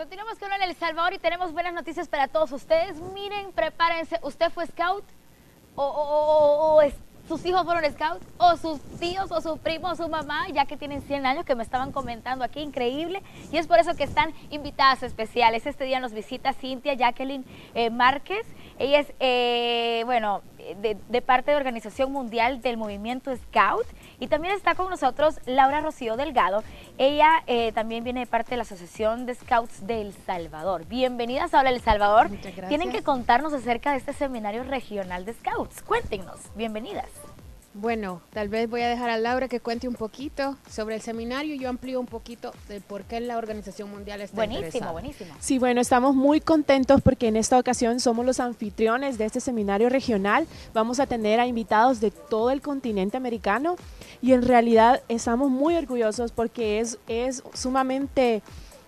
Continuamos con El Salvador y tenemos buenas noticias para todos ustedes. Miren, prepárense. ¿Usted fue scout? ¿Sus hijos fueron scout? ¿O sus tíos, o su primo, o su mamá, ya que tienen 100 años, que me estaban comentando aquí? Increíble. Y es por eso que están invitadas especiales. Este día nos visita Cintia Jacqueline Márquez. Ella es, de parte de Organización Mundial del Movimiento Scout. Y también está con nosotros Laura Rocío Delgado. Ella también viene de parte de la Asociación de Scouts de El Salvador. Bienvenidas a Hola El Salvador. Muchas gracias. Tienen que contarnos acerca de este seminario regional de Scouts. Cuéntenos. Bienvenidas. Bueno, tal vez voy a dejar a Laura que cuente un poquito sobre el seminario y yo amplío un poquito de por qué la Organización Mundial está interesada. Buenísimo. Sí, bueno, estamos muy contentos porque en esta ocasión somos los anfitriones de este seminario regional. Vamos a tener a invitados de todo el continente americano y en realidad estamos muy orgullosos porque es sumamente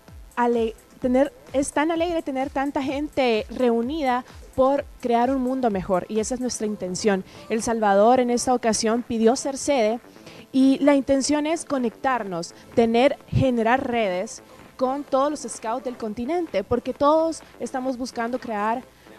es tan alegre tener tanta gente reunida por crear un mundo mejor, y esa es nuestra intención. El Salvador en esta ocasión pidió ser sede y la intención es conectarnos, generar redes con todos los scouts del continente, porque todos estamos buscando crear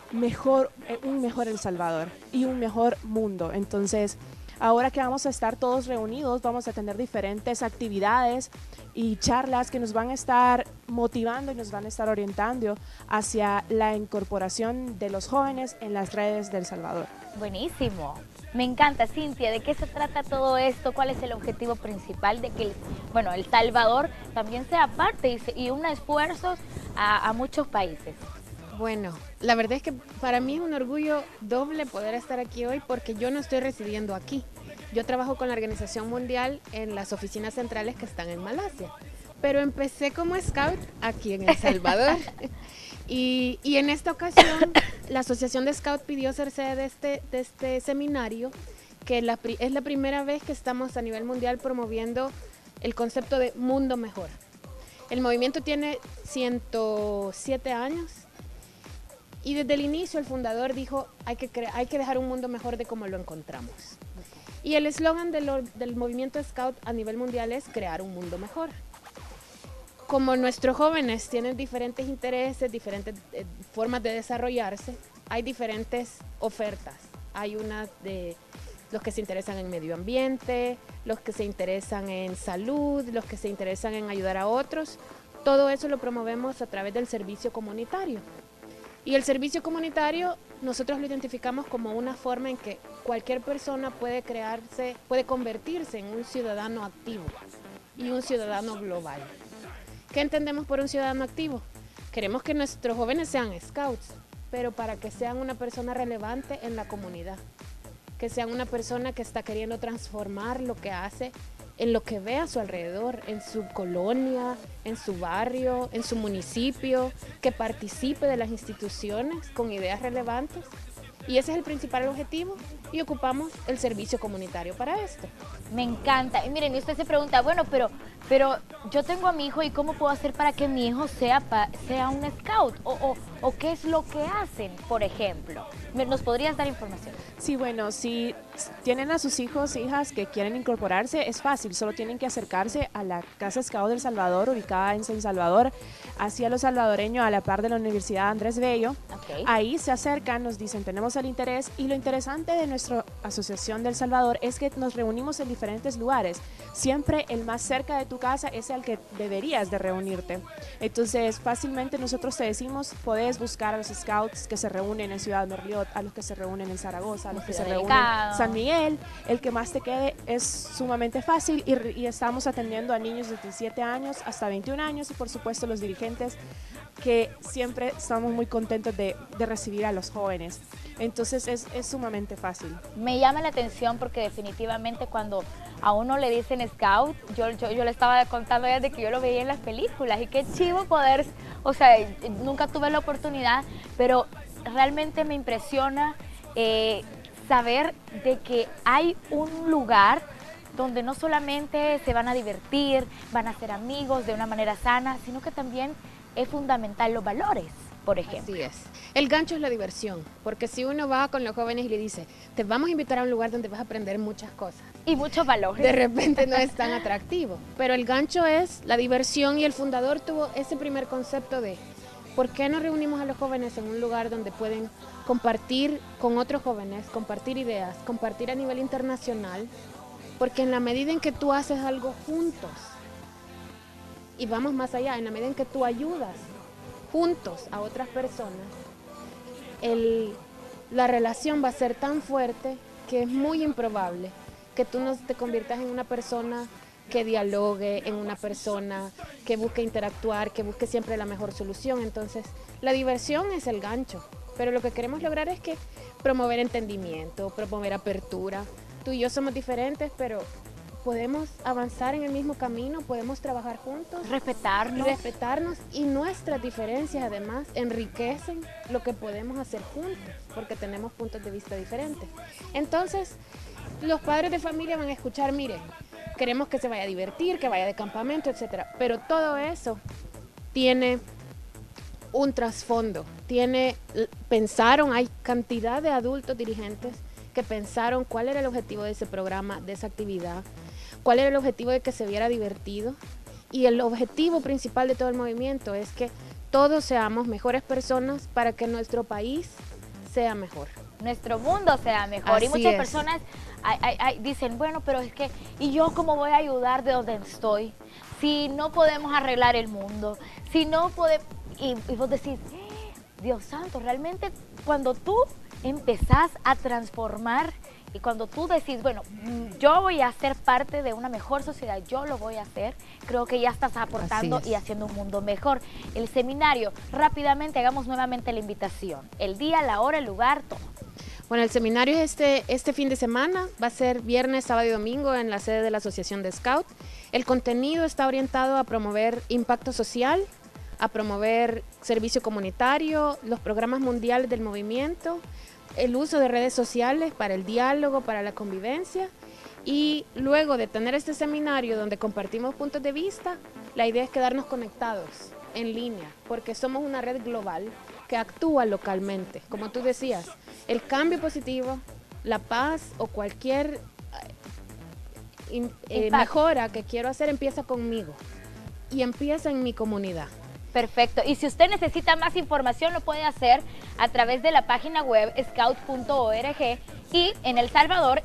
un mejor El Salvador y un mejor mundo. Entonces, ahora que vamos a estar todos reunidos, vamos a tener diferentes actividades y charlas que nos van a estar motivando y nos van a estar orientando hacia la incorporación de los jóvenes en las redes de El Salvador. Buenísimo. Me encanta, Cintia. ¿De qué se trata todo esto? ¿Cuál es el objetivo principal de que El Salvador también sea parte y una esfuerzos a muchos países? Bueno, la verdad es que para mí es un orgullo doble poder estar aquí hoy porque yo no estoy residiendo aquí. Yo trabajo con la Organización Mundial en las oficinas centrales que están en Malasia, pero empecé como scout aquí en El Salvador. y en esta ocasión la Asociación de Scout pidió ser sede de este seminario, que es la primera vez que estamos a nivel mundial promoviendo el concepto de mundo mejor. El movimiento tiene 107 años. Y desde el inicio el fundador dijo, hay que dejar un mundo mejor de como lo encontramos. Y el eslogan del movimiento Scout a nivel mundial es crear un mundo mejor. Como nuestros jóvenes tienen diferentes intereses, diferentes formas de desarrollarse, hay diferentes ofertas. Hay una de los que se interesan en medio ambiente, los que se interesan en salud, los que se interesan en ayudar a otros. Todo eso lo promovemos a través del servicio comunitario. Y el servicio comunitario nosotros lo identificamos como una forma en que cualquier persona puede convertirse en un ciudadano activo y un ciudadano global. ¿Qué entendemos por un ciudadano activo? Queremos que nuestros jóvenes sean scouts, pero para que sean una persona relevante en la comunidad, que sean una persona que está queriendo transformar lo que hace en lo que ve a su alrededor, en su colonia, en su barrio, en su municipio, que participe de las instituciones con ideas relevantes. Y ese es el principal objetivo y ocupamos el servicio comunitario para esto. Me encanta. Y miren, y usted se pregunta, bueno, pero yo tengo a mi hijo y ¿cómo puedo hacer para que mi hijo sea un scout? ¿O qué es lo que hacen, por ejemplo? ¿Nos podrías dar información? Sí, bueno, si tienen a sus hijos e hijas que quieren incorporarse, es fácil, solo tienen que acercarse a la Casa Scout del Salvador, ubicada en San Salvador, hacia los salvadoreños, a la par de la Universidad Andrés Bello. Okay. Ahí se acercan, nos dicen, tenemos el interés, y lo interesante de nuestra Asociación del Salvador es que nos reunimos en diferentes lugares. Siempre el más cerca de tu casa es el que deberías de reunirte. Entonces, fácilmente nosotros te decimos, podés buscar a los scouts que se reúnen en Ciudad Merliot, a los que se reúnen en Zaragoza, a los que se reúnen en San Miguel. El que más te quede es sumamente fácil y estamos atendiendo a niños de 17 años hasta 21 años y por supuesto los dirigentes, que siempre estamos muy contentos de recibir a los jóvenes. Entonces es sumamente fácil. Me llama la atención porque definitivamente cuando a uno le dicen scout, yo le estaba contando ya de que yo lo veía en las películas y qué chivo poder, nunca tuve la oportunidad, pero realmente me impresiona saber de que hay un lugar donde no solamente se van a divertir, van a ser amigos de una manera sana, sino que también es fundamental los valores, por ejemplo. Así es. El gancho es la diversión, porque si uno va con los jóvenes y le dice, te vamos a invitar a un lugar donde vas a aprender muchas cosas, Y muchos valores. de repente no es tan atractivo. Pero el gancho es la diversión y el fundador tuvo ese primer concepto de ¿por qué no reunimos a los jóvenes en un lugar donde pueden compartir con otros jóvenes, compartir ideas, compartir a nivel internacional? Porque en la medida en que tú haces algo juntos, y vamos más allá, en la medida en que tú ayudas juntos a otras personas, la relación va a ser tan fuerte que es muy improbable que tú no te conviertas en una persona que dialogue, en una persona que busque interactuar, que busque siempre la mejor solución. Entonces, la diversión es el gancho, pero lo que queremos lograr es que promover entendimiento, promover apertura. Tú y yo somos diferentes, pero podemos avanzar en el mismo camino, podemos trabajar juntos, respetarnos y nuestras diferencias además enriquecen lo que podemos hacer juntos, porque tenemos puntos de vista diferentes. Entonces, los padres de familia van a escuchar, miren, queremos que se vaya a divertir, que vaya de campamento, etcétera, pero todo eso tiene un trasfondo, pensaron, hay cantidad de adultos dirigentes que pensaron cuál era el objetivo de ese programa, de esa actividad, cuál era el objetivo de que se viera divertido, y el objetivo principal de todo el movimiento es que todos seamos mejores personas para que nuestro país sea mejor. Nuestro mundo sea mejor. Así y muchas es. personas dicen, bueno, pero es que, ¿y yo cómo voy a ayudar de donde estoy? Si no podemos arreglar el mundo, si no podemos... Y vos decís, Dios santo, realmente cuando tú empezás a transformar y cuando tú decís, bueno, yo voy a ser parte de una mejor sociedad, yo lo voy a hacer, creo que ya estás aportando y haciendo un mundo mejor. El seminario, rápidamente hagamos nuevamente la invitación, el día, la hora, el lugar, todo. Bueno, el seminario es este fin de semana, va a ser viernes, sábado y domingo en la sede de la Asociación de Scout. El contenido está orientado a promover impacto social, a promover servicio comunitario, los programas mundiales del movimiento, el uso de redes sociales para el diálogo, para la convivencia. Y luego de tener este seminario donde compartimos puntos de vista, la idea es quedarnos conectados en línea, porque somos una red global que actúa localmente. Como tú decías, el cambio positivo, la paz o cualquier mejora que quiero hacer empieza conmigo y empieza en mi comunidad. Perfecto. Y si usted necesita más información, lo puede hacer a través de la página web scouts.org y en El Salvador,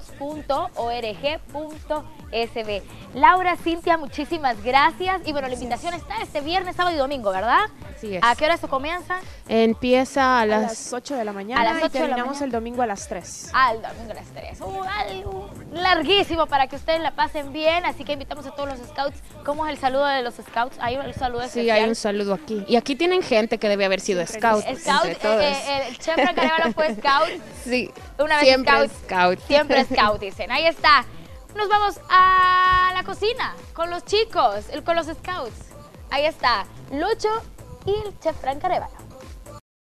scouts.org.sb. Laura, Cintia, muchísimas gracias. Y bueno, la invitación está este viernes, sábado y domingo, ¿verdad? Así es. ¿A qué hora esto comienza? Empieza A las 8 de la mañana a las 8 y terminamos de la mañana. el domingo a las 3. El domingo a las 3. Algo larguísimo para que ustedes la pasen bien. Así que invitamos a todos los scouts. ¿Cómo es el saludo de los scouts? ¿Hay un saludo especial? Sí, hay un saludo aquí. Y aquí tienen gente que debe haber sido scout. Scout, entre todos. el chef Frank Arevalo fue scout. Sí, Una vez siempre scout. Siempre scout, dicen. Ahí está. Nos vamos a la cocina con los chicos, con los scouts. Ahí está Lucho y el chef Frank Arevalo.